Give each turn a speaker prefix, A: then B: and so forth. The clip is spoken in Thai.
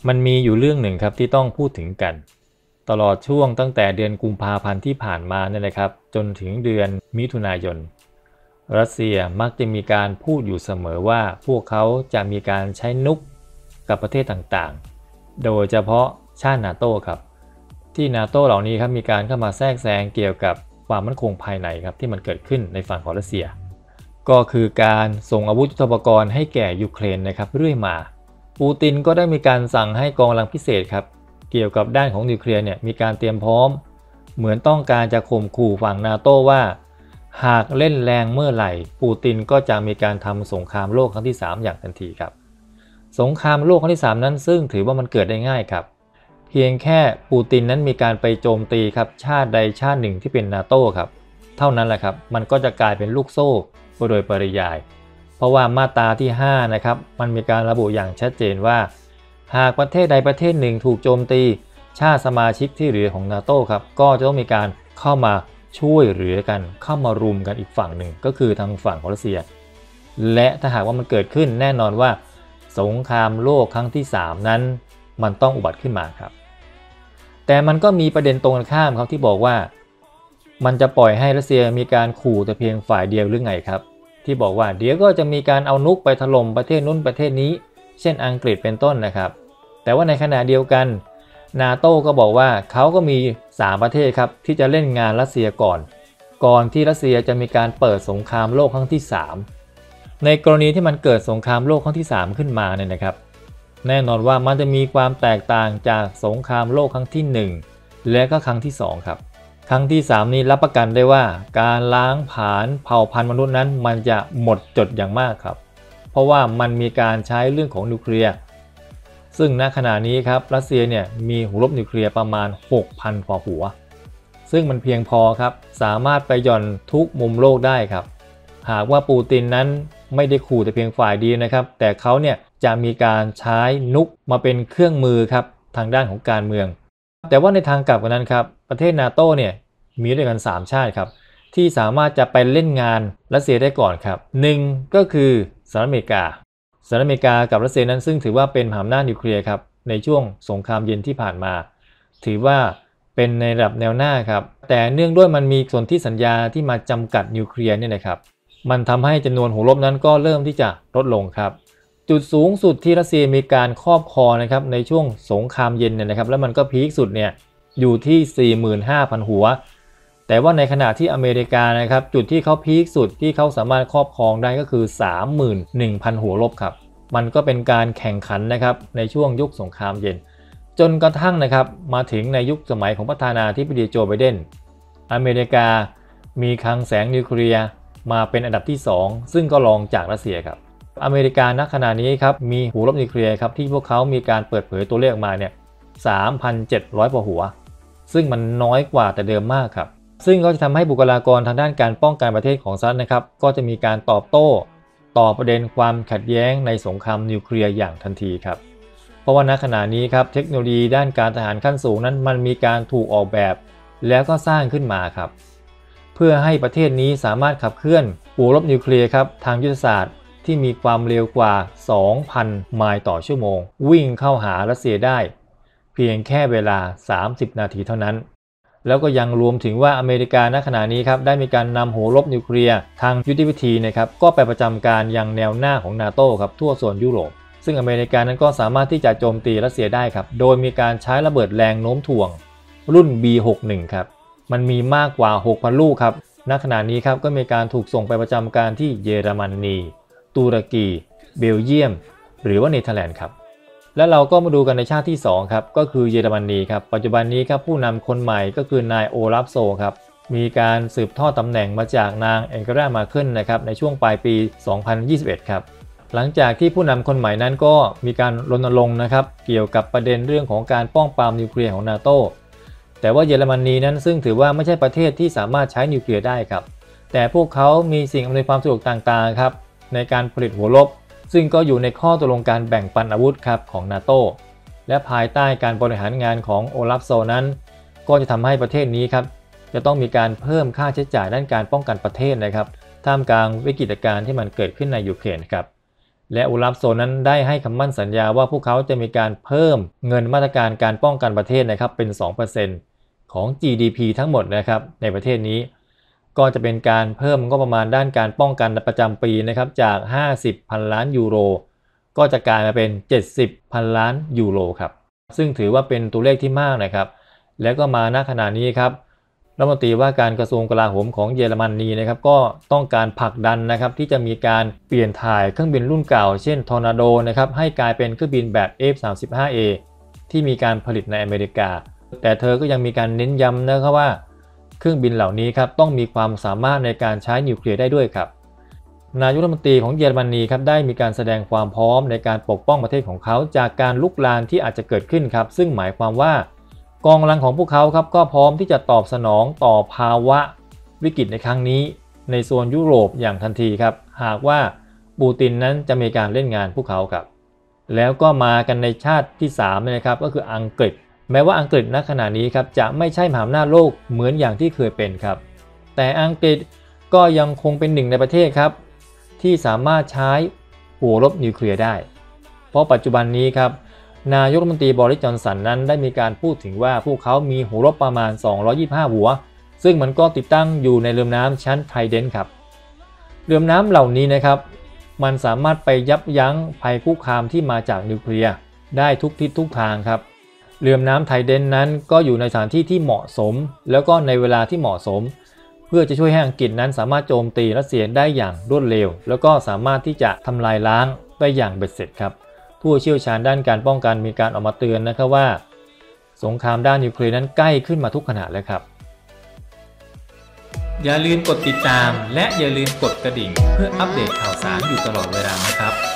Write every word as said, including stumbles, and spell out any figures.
A: มันมีอยู่เรื่องหนึ่งครับที่ต้องพูดถึงกันตลอดช่วงตั้งแต่เดือนกุมภาพันธ์ที่ผ่านมาเนี่ยนะครับจนถึงเดือนมิถุนายนรัสเซียมักจะมีการพูดอยู่เสมอว่าพวกเขาจะมีการใช้นุกกับประเทศต่างๆโดยเฉพาะชาตินาโต้ครับที่นาโต้เหล่านี้ครับมีการเข้ามาแทรกแซงเกี่ยวกับความมั่นคงภายในครับที่มันเกิดขึ้นในฝั่งของรัสเซียก็คือการส่งอาวุธยุทโธปกรณ์ให้แก่ยูเครนนะครับเรื่อยมาปูตินก็ได้มีการสั่งให้กองกำลังพิเศษครับเกี่ยวกับด้านของนิวเคลียร์เนี่ยมีการเตรียมพร้อมเหมือนต้องการจะข่มขู่ฝั่งนาโต้ว่าหากเล่นแรงเมื่อไหร่ปูตินก็จะมีการทำสงครามโลกครั้งที่สามอย่างทันทีครับสงครามโลกครั้งที่สามนั้นซึ่งถือว่ามันเกิดได้ง่ายครับเพียงแค่ปูตินนั้นมีการไปโจมตีครับชาติใดชาติหนึ่งที่เป็นนาโต้ครับเท่านั้นแหละครับมันก็จะกลายเป็นลูกโซ่โดยปริยายเพราะว่ามาตราที่ห้านะครับมันมีการระบุอย่างชัดเจนว่าหากประเทศใดประเทศหนึ่งถูกโจมตีชาติสมาชิกที่เหลือของนาโต้ครับก็จะต้องมีการเข้ามาช่วยเหลือกันเข้ามารุมกันอีกฝั่งหนึ่งก็คือทางฝั่งของรัสเซียและถ้าหากว่ามันเกิดขึ้นแน่นอนว่าสงครามโลกครั้งที่สามนั้นมันต้องอุบัติขึ้นมาครับแต่มันก็มีประเด็นตรงกันข้ามครับที่บอกว่ามันจะปล่อยให้รัสเซียมีการขู่แต่เพียงฝ่ายเดียวหรือไงครับที่บอกว่าเดี๋ยวก็จะมีการเอานุกไปถล่มประเทศนู้นประเทศนี้เช่นอังกฤษเป็นต้นนะครับแต่ว่าในขณะเดียวกันนาโต้ก็บอกว่าเขาก็มีสามประเทศครับที่จะเล่นงานรัสเซียก่อนก่อนที่รัสเซียจะมีการเปิดสงครามโลกครั้งที่สามในกรณีที่มันเกิดสงครามโลกครั้งที่สามขึ้นมาเนี่ยนะครับแน่นอนว่ามันจะมีความแตกต่างจากสงครามโลกครั้งที่หนึ่งและก็ครั้งที่สองครับครั้งที่สามนี้รับประกันได้ว่าการล้างผลาญเผ่าพันธุ์มนุษย์นั้นมันจะหมดจดอย่างมากครับเพราะว่ามันมีการใช้เรื่องของนิวเคลียร์ซึ่งณขณะนี้ครับรัสเซียเนี่ยมีหัวรบนิวเคลียร์ประมาณ หกพัน กว่าหัวซึ่งมันเพียงพอครับสามารถไปหย่อนทุกมุมโลกได้ครับหากว่าปูตินนั้นไม่ได้ขู่แต่เพียงฝ่ายเดียวนะครับแต่เขาเนี่ยจะมีการใช้นุกมาเป็นเครื่องมือครับทางด้านของการเมืองแต่ว่าในทางกลับกันนั้นครับประเทศนาโต้เนี่ยมีด้วยกันสามชาติครับที่สามารถจะไปเล่นงานรัสเซียได้ก่อนครับหนึ่งก็คือสหรัฐอเมริกาสหรัฐอเมริกากับรัสเซียนั้นซึ่งถือว่าเป็นมหาอำนาจนิวเคลียร์ครับในช่วงสงครามเย็นที่ผ่านมาถือว่าเป็นในระดับแนวหน้าครับแต่เนื่องด้วยมันมีส่วนที่สัญญาที่มาจำกัดนิวเคลียร์เนี่ยนะครับมันทำให้จำนวนหัวรบนั้นก็เริ่มที่จะลดลงครับจุดสูงสุดที่รัสเซียมีการครอบครองนะครับในช่วงสงครามเย็นเนี่ยนะครับแล้วมันก็พีคสุดเนี่ยอยู่ที่ สี่หมื่นห้าพัน หัวแต่ว่าในขณะที่อเมริกานะครับจุดที่เขาพีคสุดที่เขาสามารถครอบครองได้ก็คือ สามหมื่นหนึ่งพัน หัวรบครับมันก็เป็นการแข่งขันนะครับในช่วงยุคสงครามเย็นจนกระทั่งนะครับมาถึงในยุคสมัยของประธานาธิบดีโจไบเดนอเมริกามีคลังแสงนิวเคลียร์มาเป็นอันดับที่สองซึ่งก็รองจากรัสเซียครับอเมริกาณขณะนี้ครับมีหัวรบนิวเคลียร์ครับที่พวกเขามีการเปิดเผยตัวเลขออกมาเนี่ย สามพันเจ็ดร้อย กว่าหัวซึ่งมันน้อยกว่าแต่เดิมมากครับซึ่งก็จะทำให้บุคลากรทางด้านการป้องกันประเทศของสหรัฐนะครับก็จะมีการตอบโต้ต่อประเด็นความขัดแย้งในสงครามนิวเคลียร์อย่างทันทีครับเพราะว่าณขณะนี้ครับเทคโนโลยีด้านการทหารขั้นสูงนั้นมันมีการถูกออกแบบแล้วก็สร้างขึ้นมาครับเพื่อให้ประเทศนี้สามารถขับเคลื่อนหัวรบนิวเคลียร์ครับทางยุทธศาสตร์ที่มีความเร็วกว่า สองพัน ไมล์ต่อชั่วโมงวิ่งเข้าหารัสเซียได้เพียงแค่เวลาสามสิบนาทีเท่านั้นแล้วก็ยังรวมถึงว่าอเมริกาณขณะนี้ครับได้มีการนำหัวรบนิวเคลียร์ทางยุทธวิธีนะครับก็ไปประจำการยังแนวหน้าของนาโต้ครับทั่วโซนยุโรปซึ่งอเมริกานั้นก็สามารถที่จะโจมตีรัสเซียได้ครับโดยมีการใช้ระเบิดแรงโน้มถ่วงรุ่น บี หกสิบเอ็ด ครับมันมีมากกว่า หกพัน ลูกครับณขณะนี้ครับก็มีการถูกส่งไปประจำการที่เยอรมนีตุรกีเบลเยียมหรือว่าเนเธอร์แลนด์ครับและเราก็มาดูกันในชาติที่สองครับก็คือเยอรมนีครับปัจจุบันนี้ครับผู้นำคนใหม่ก็คือนายโอลาฟโซครับมีการสืบทอดตำแหน่งมาจากนางแองเกลา มาเคิลนะครับในช่วงปลายปี สองพันยี่สิบเอ็ด ครับหลังจากที่ผู้นำคนใหม่นั้นก็มีการรณรงค์นะครับเกี่ยวกับประเด็นเรื่องของการป้องปรามนิวเคลียร์ของนาโต้แต่ว่าเยอรมนีนั้นซึ่งถือว่าไม่ใช่ประเทศที่สามารถใช้นิวเคลียร์ได้ครับแต่พวกเขามีสิ่งอำนวยความสะดวกต่างๆครับในการผลิตหัวรบซึ่งก็อยู่ในข้อตกลงการแบ่งปันอาวุธครับของนาโต้และภายใต้การบริหารงานของโอลาฟโซนั้นก็จะทำให้ประเทศนี้ครับจะต้องมีการเพิ่มค่าใช้จ่ายด้านการป้องกันประเทศนะครับท่ามกลางวิกฤตการณ์ที่มันเกิดขึ้นในยูเครนครับและโอลาฟโซลนั้นได้ให้คำมั่นสัญญาว่าพวกเขาจะมีการเพิ่มเงินมาตรการการป้องกันประเทศนะครับเป็น สองเปอร์เซ็นต์ ของ จี ดี พี ทั้งหมดนะครับในประเทศนี้ก็จะเป็นการเพิ่มงบประมาณด้านการป้องกันประจำปีนะครับจากห้าสิบพันล้านยูโรก็จะกลายมาเป็นเจ็ดสิบพันล้านยูโรครับซึ่งถือว่าเป็นตัวเลขที่มากนะครับและก็มาณขณะนี้ครับรัฐมนตรีว่าการกระทรวงกลาโหมของเยอรมนีนะครับก็ต้องการผลักดันนะครับที่จะมีการเปลี่ยนถ่ายเครื่องบินรุ่นเก่าเช่นทอร์นาโดนะครับให้กลายเป็นเครื่องบินแบบ เอฟ สามสิบห้า เอ ที่มีการผลิตในอเมริกาแต่เธอก็ยังมีการเน้นย้ำนะครับว่าเครื่องบินเหล่านี้ครับต้องมีความสามารถในการใช้นิวเคลียร์ได้ด้วยครับนายกรัฐมนตรีของเยอรมนีครับได้มีการแสดงความพร้อมในการปกป้องประเทศของเขาจากการลุกลามที่อาจจะเกิดขึ้นครับซึ่งหมายความว่ากองกำลังของพวกเขาครับก็พร้อมที่จะตอบสนองต่อภาวะวิกฤตในครั้งนี้ในโซนยุโรปอย่างทันทีครับหากว่าปูตินนั้นจะมีการเล่นงานพวกเขาครับแล้วก็มากันในชาติที่สามนะครับก็คืออังกฤษแม้ว่าอังกฤษณขณะนี้ครับจะไม่ใช่มหาอำนาจโลกเหมือนอย่างที่เคยเป็นครับแต่อังกฤษก็ยังคงเป็นหนึ่งในประเทศครับที่สามารถใช้หัวรบนิวเคลียร์ได้เพราะปัจจุบันนี้ครับนายกรัฐมนตรีบริส จอนสันนั้นได้มีการพูดถึงว่าพวกเขามีหัวรบประมาณสองร้อยยี่สิบห้าหัวซึ่งมันก็ติดตั้งอยู่ในเรือน้ำชั้นไทรเดนต์ครับเรือน้ำเหล่านี้นะครับมันสามารถไปยับยั้งภัยคุกคามที่มาจากนิวเคลียร์ได้ทุกทิศทุกทางครับเรือน้ำไทรเดนต์นั้นก็อยู่ในสถานที่ที่เหมาะสมแล้วก็ในเวลาที่เหมาะสมเพื่อจะช่วยให้อังกฤษนั้นสามารถโจมตีรัสเซียได้อย่างรวดเร็วแล้วก็สามารถที่จะทำลายล้างได้อย่างเบ็ดเสร็จครับผู้เชี่ยวชาญด้านการป้องกันมีการออกมาเตือนนะครับว่าสงครามด้านนิวเคลียร์นั้นใกล้ขึ้นมาทุกขณะแล้วครับอย่าลืมกดติดตามและอย่าลืมกดกระดิ่งเพื่ออัปเดตข่าวสารอยู่ตลอดเวลานะครับ